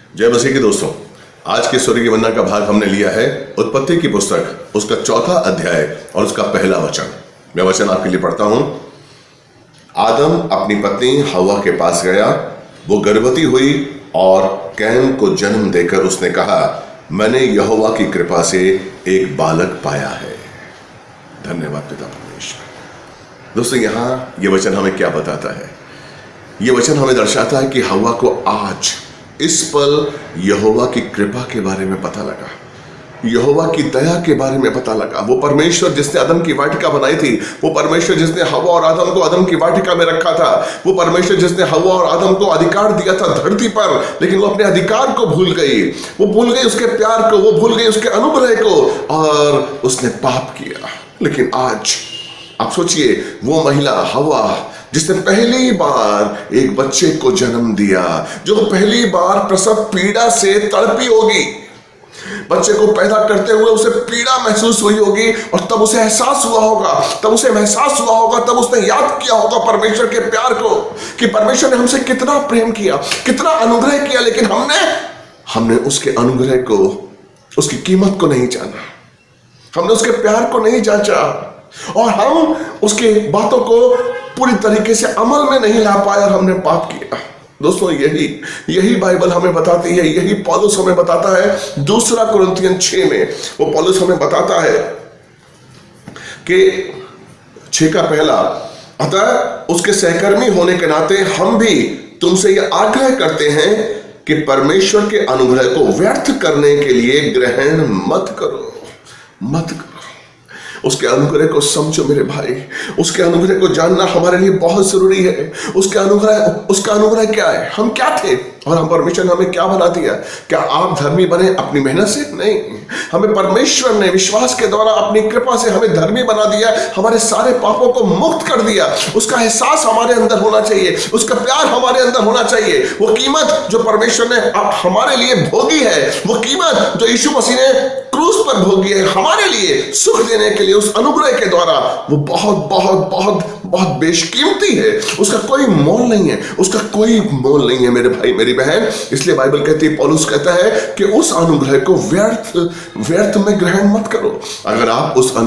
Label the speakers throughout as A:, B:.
A: जय मसीह के दोस्तों, आज के स्वर्गीय मन्ना का भाग हमने लिया है उत्पत्ति की पुस्तक, उसका 4था अध्याय और उसका पहला वचन। मैं वचन आपके लिए पढ़ता हूं। आदम अपनी पत्नी हवा के पास गया, वो गर्भवती हुई और कैन को जन्म देकर उसने कहा, मैंने यहोवा की कृपा से एक बालक पाया है। धन्यवाद पिता परमेश्वर। दोस्तों, यहाँ ये वचन हमें क्या बताता है? ये वचन हमें दर्शाता है कि हवा को आज इस पल यहोवा की कृपा के बारे में पता लगा, यहोवा की दया के बारे में पता लगा। वो परमेश्वर जिसने आदम की वाटिका बनाई थी, वो परमेश्वर जिसने हवा और आदम को आदम की वाटिका में रखा था, वो परमेश्वर जिसने हवा और आदम को अधिकार दिया था धरती पर, लेकिन वो अपने अधिकार को भूल गई, वो भूल गई उसके प्यार को, वो भूल गई उसके अनुग्रह को और उसने पाप किया। लेकिन आज आप सोचिए, वो महिला हवा जिसने पहली बार एक बच्चे को जन्म दिया, जो पहली बार प्रसव पीड़ा से तड़पी होगी, बच्चे को पैदा करते हुए उसे पीड़ा महसूस हुई होगी और तब उसे एहसास हुआ होगा, तब उसने याद किया होगा परमेश्वर के प्यार को कि परमेश्वर ने हमसे कितना प्रेम किया, कितना अनुग्रह किया, लेकिन हमने उसके अनुग्रह को, उसकी कीमत को नहीं जाना, हमने उसके प्यार को नहीं जांचा और हम उसके बातों को पूरी तरीके से अमल में नहीं ला पाए और हमने पाप किया। दोस्तों, यही बाइबल हमें बताती है, यही पौलुस हमें बताता है। 2 कुरिन्थियन 6 में वो पौलुस हमें बताता है कि 6 का पहला, अतः उसके सहकर्मी होने के नाते हम भी तुमसे यह आग्रह करते हैं कि परमेश्वर के अनुग्रह को व्यर्थ करने के लिए ग्रहण मत करो। उसके अनुग्रह को समझो मेरे भाई, उसके अनुग्रह को जानना हमारे लिए बहुत जरूरी है। उसका अनुग्रह क्या है? हम क्या थे और हम परमेश्वर ने हमें क्या बना दिया? क्या आप धर्मी बने अपनी मेहनत से? नहीं, हमें परमेश्वर ने विश्वास के द्वारा अपनी कृपा से हमें धर्मी बना दिया, हमारे सारे पापों को मुक्त कर दिया। उसका एहसास हमारे अंदर होना चाहिए, उसका प्यार हमारे अंदर होना चाहिए। वो कीमत जो परमेश्वर ने हमारे लिए भोगी है, वो कीमत जो यीशु मसीह ने क्रूस पर भोगी है हमारे लिए सुख देने के लिए, उस अनुग्रह के द्वारा, वो बहुत बहुत बहुत बहुत बेशकीमती है। उसका कोई मोल नहीं है, उसका कोई मोल नहीं है मेरे भाई मेरी बहन। इसलिए बाइबल कहती है, पौलुस कहता है कि उस अनुग्रह को व्यर्थ में ग्रहण मत करो। अगर आप उस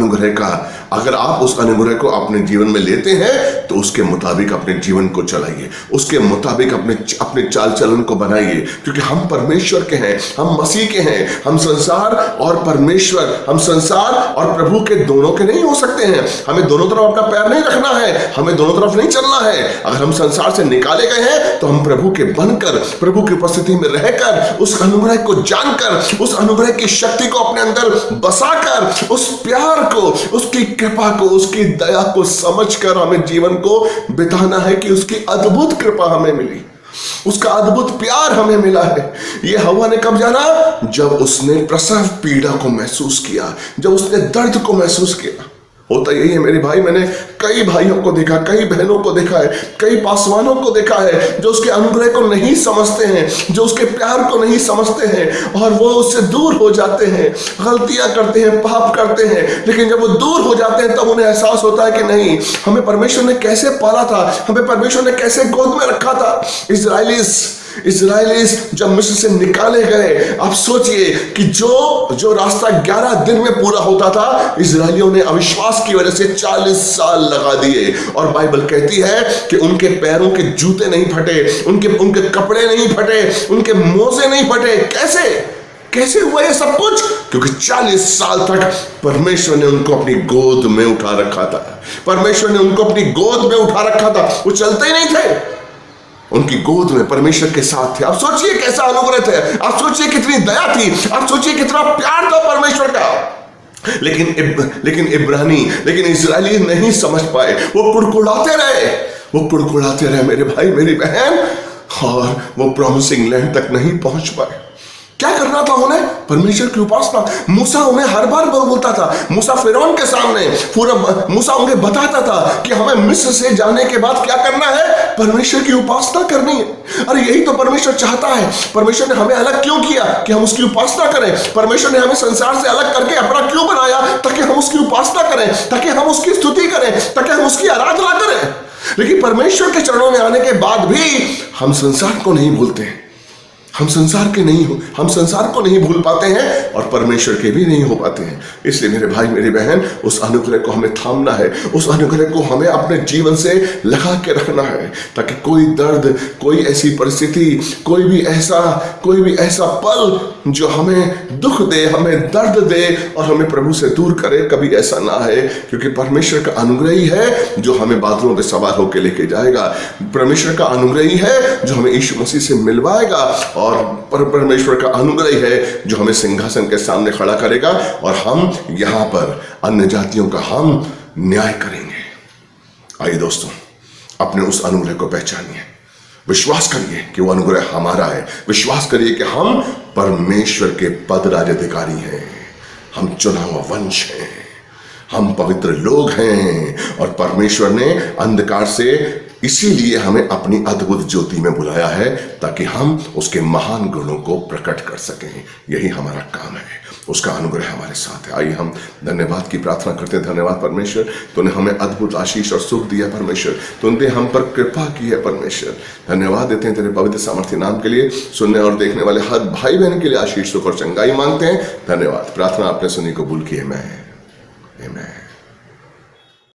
A: अनुग्रह को अपने जीवन में लेते हैं तो उसके मुताबिक अपने जीवन को चलाइए, उसके मुताबिक अपने चाल चलन को बनाइए, क्योंकि हम परमेश्वर के हैं, हम मसीह के हैं। हम संसार और परमेश्वर, हम संसार और प्रभु के दोनों के नहीं हो सकते हैं। हमें दोनों तरफ अपना पैर नहीं रखना है, हमें दोनों तरफ नहीं चलना है। अगर हम संसार से निकाले गए हैं तो हम प्रभु के बनकर, प्रभु की उपस्थिति में रहकर, उस अनुग्रह को जानकर, उस अनुग्रह की शक्ति को अपने अंदर बसाकर, उस प्यार को, उसकी कृपा को, उसकी दया को समझकर हमें जीवन को बिताना है कि उसकी अद्भुत कृपा हमें मिली, उसका अद्भुत प्यार हमें मिला है। ये हवा ने कब जाना? जब उसने प्रसव पीड़ा को महसूस किया, जब उसने दर्द को महसूस किया। होता यही है मेरे भाई, मैंने कई भाइयों को देखा, कई बहनों को देखा है, कई पासवानों को देखा है जो उसके अनुग्रह को नहीं समझते हैं, जो उसके प्यार को नहीं समझते हैं और वो उससे दूर हो जाते हैं, गलतियां करते हैं, पाप करते हैं। लेकिन जब वो दूर हो जाते हैं तब उन्हें एहसास होता है कि नहीं, हमें परमेश्वर ने कैसे पाला था, हमें परमेश्वर ने कैसे गोद में रखा था। इस्राएलीज जब मिस्र से निकाले गए, आप सोचिए कि जो रास्ता 11 दिन में पूरा होता था, इस्राएलियों ने अविश्वास की वजह से 40 साल लगा दिए। और बाइबल कहती है कि उनके पैरों के जूते नहीं फटे, उनके कपड़े नहीं फटे, उनके मोजे नहीं फटे। कैसे हुआ ये सब कुछ? क्योंकि 40 साल तक परमेश्वर ने उनको अपनी गोद में उठा रखा था, परमेश्वर ने उनको अपनी गोद में उठा रखा था। वो चलते ही नहीं थे, उनकी गोद में परमेश्वर के साथ थे। आप सोचिए कैसा अनुग्रह थे, आप सोचिए कितनी दया थी, आप सोचिए कितना प्यार था परमेश्वर का। लेकिन इस्राएली नहीं समझ पाए, वो कुड़कुड़ाते रहे मेरे भाई मेरी बहन, और वो प्रॉमिसिंग लैंड तक नहीं पहुंच पाए। क्या करना था उन्हें? परमेश्वर की उपासना। मूसा उन्हें हर बार बोलता था, मूसा फिरौन के सामने मूसा उन्हें बताता था कि हमें मिस्र से जाने के बाद क्या करना है? परमेश्वर की उपासना करनी है। अरे यही तो परमेश्वर चाहता है। परमेश्वर ने हमें अलग क्यों किया? कि हम उसकी उपासना करें। परमेश्वर ने हमें संसार से अलग करके अपना क्यों बनाया? ताकि हम उसकी उपासना करें, ताकि हम उसकी स्तुति करें, ताकि हम उसकी आराधना करें। लेकिन परमेश्वर के चरणों में आने के बाद भी हम संसार को नहीं भूलते, हम संसार के नहीं हो, हम संसार को नहीं भूल पाते हैं और परमेश्वर के भी नहीं हो पाते हैं। इसलिए मेरे भाई मेरी बहन, उस अनुग्रह को हमें थामना है, उस अनुग्रह को हमें अपने जीवन से लगा के रखना है, ताकि कोई दर्द, कोई ऐसी परिस्थिति, कोई भी ऐसा पल जो हमें दुख दे, हमें दर्द दे और हमें प्रभु से दूर करे, कभी ऐसा ना है। क्योंकि परमेश्वर का अनुग्रह ही है जो हमें बादलों पे सवार होकर लेके जाएगा। परमेश्वर का अनुग्रह ही है जो हमें यीशु मसीह से मिलवाएगा, और परमेश्वर का अनुग्रह है जो हमें सिंहासन के सामने खड़ा करेगा और हम यहां पर अन्य जातियों का हम न्याय करेंगे। आइए दोस्तों, अपने उस अनुग्रह को पहचानिए, विश्वास करिए कि वो अनुग्रह हमारा है, विश्वास करिए कि हम परमेश्वर के पद राजाधिकारी हैं, हम चुना हुआ वंश हैं, हम पवित्र लोग हैं, और परमेश्वर ने अंधकार से इसीलिए हमें अपनी अद्भुत ज्योति में बुलाया है, ताकि हम उसके महान गुणों को प्रकट कर सकें। यही हमारा काम है, उसका अनुग्रह हमारे साथ है। आइए हम धन्यवाद की प्रार्थना करते हैं। धन्यवाद परमेश्वर, तूने हमें अद्भुत आशीष और सुख दिया परमेश्वर, तूने हम पर कृपा की है परमेश्वर। धन्यवाद देते हैं तेरे पवित्र सामर्थ्य नाम के लिए। सुनने और देखने वाले हर भाई बहन के लिए आशीष, सुख और चंगाई मांगते हैं। धन्यवाद। प्रार्थना आपने सुनी, कबूल की है। मैं